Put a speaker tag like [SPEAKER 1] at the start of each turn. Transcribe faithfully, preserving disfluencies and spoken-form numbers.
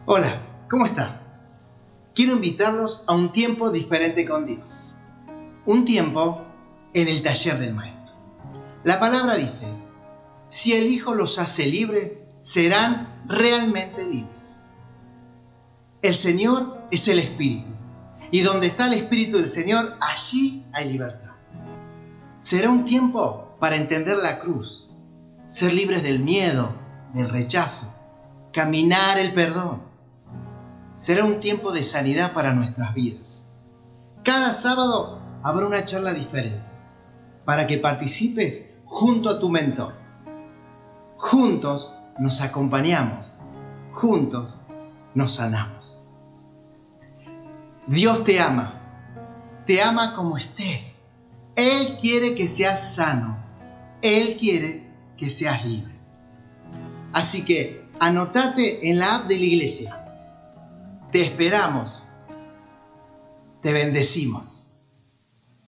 [SPEAKER 1] Hola, ¿cómo está? Quiero invitarlos a un tiempo diferente con Dios. Un tiempo en el taller del Maestro. La palabra dice, si el Hijo los hace libres, serán realmente libres. El Señor es el Espíritu, y donde está el Espíritu del Señor, allí hay libertad. Será un tiempo para entender la cruz, ser libres del miedo, del rechazo, caminar el perdón. Será un tiempo de sanidad para nuestras vidas. Cada sábado habrá una charla diferente para que participes junto a tu mentor. Juntos nos acompañamos, juntos nos sanamos. Dios te ama, te ama como estés. Él quiere que seas sano, Él quiere que seas libre. Así que anótate en la app de la iglesia. Te esperamos. Te bendecimos.